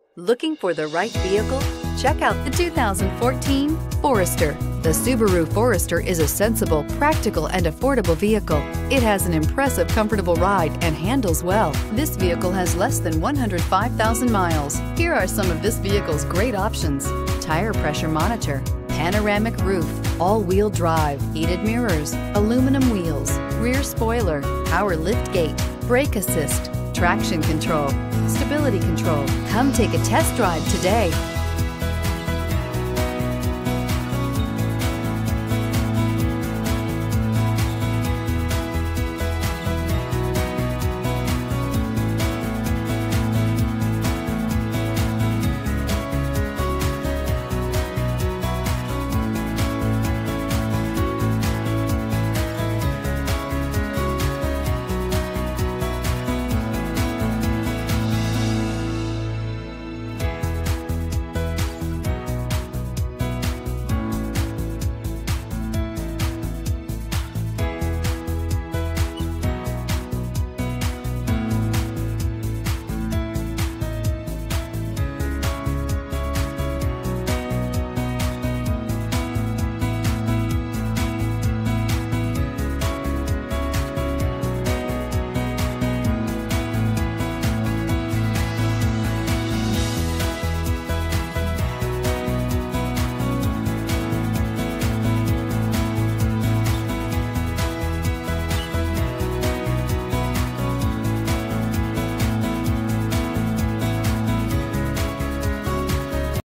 Looking for the right vehicle? Check out the 2014 Forester. The Subaru Forester is a sensible, practical, and affordable vehicle. It has an impressive, comfortable ride and handles well. This vehicle has less than 105,000 miles. Here are some of this vehicle's great options: tire pressure monitor, panoramic roof, all-wheel drive, heated mirrors, aluminum wheels, rear spoiler, power lift gate, brake assist, traction control, stability control. Come take a test drive today.